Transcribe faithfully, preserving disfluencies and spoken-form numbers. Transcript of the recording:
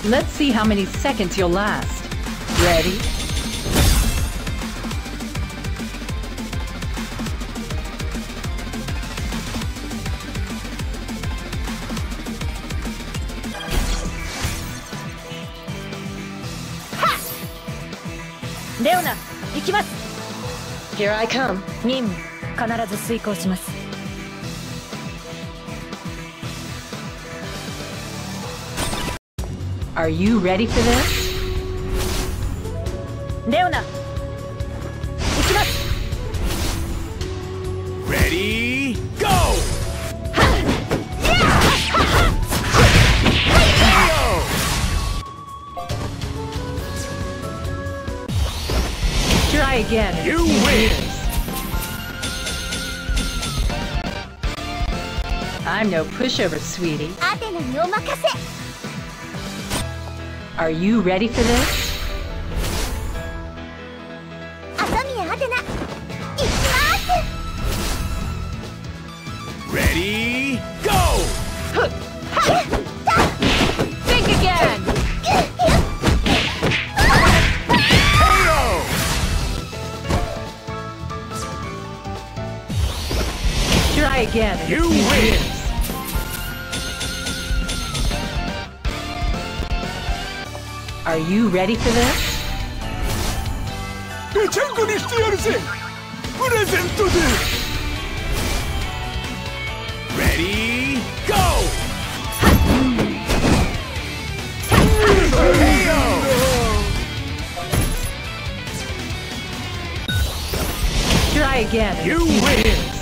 Let's see how many seconds you'll last. Ready? Leona, 行きます。 Here I come. 任務必ず遂行します。 Are you ready for this? レオナ、行きます。 Ready, go! Try again. in a You few win. meters. I'm no pushover, sweetie. アテナにお任せ。 Are you ready for this? 朝宮アテナ、行きます。 Ready, go! Think again! Try again. in a You few win. meters. Are you ready for this? ぺちゃんこにしてやるぜ。プレゼントで。Ready, go! Try again. in a You few win. meters.